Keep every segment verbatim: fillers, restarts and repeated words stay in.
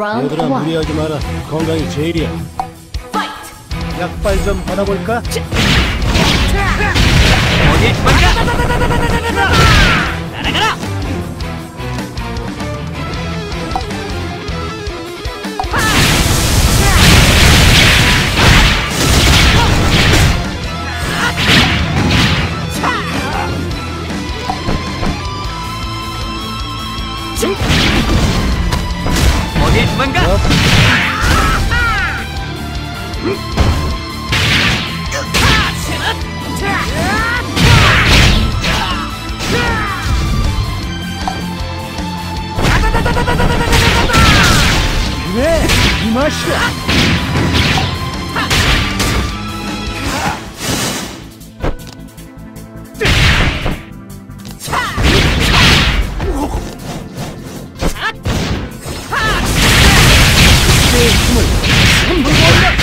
Round 얘들아 one. 무리하지 마라. 건강이 제일이야. Fight. 약발 좀 받아볼까? 어디 도망가! 날아가라! 어디 도망가! 그래, 이 맛이야. 내 힘을 전부 모아라.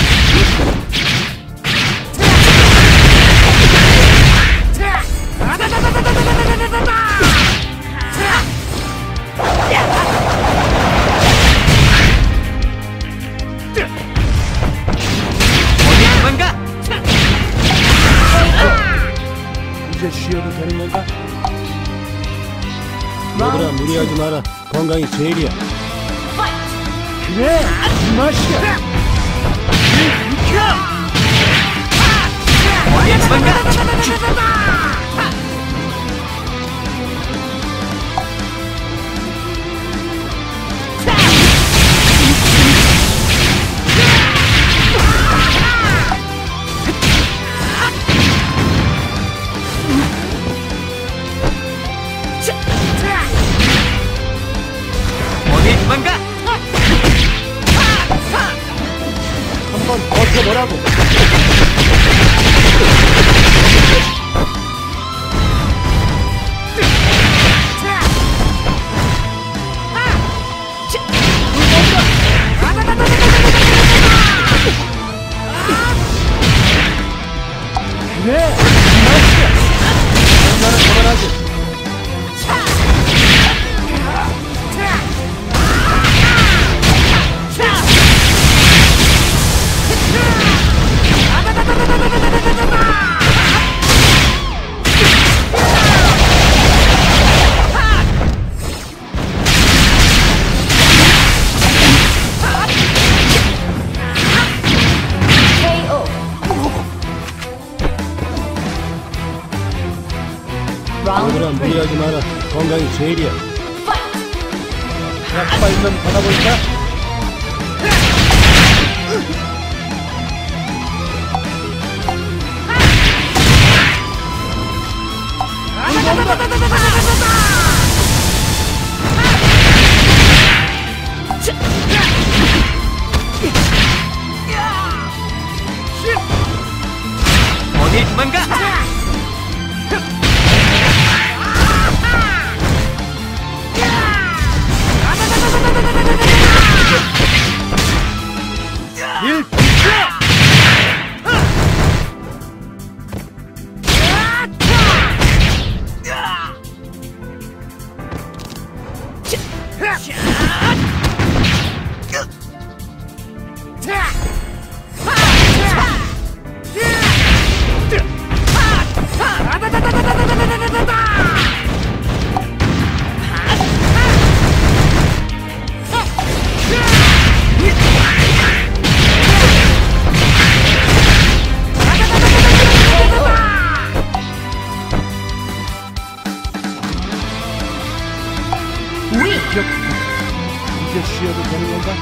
어디 도망가! 이제 쉬어도 되는 건가? 얘들아 무리하지 마라. 건강이 제일이야. 그래, 이 맛이야. 어디 도망가! 어디 도망가! 한번 버텨보라고. 그래, 이 맛이야. 장난은 그만하지. 얘들아 무리하지 마라. 건강이 제일이야. 약발 좀 받아볼까? 어디 도망가! 일 비켜! 이제 쉬어도 되는 건가?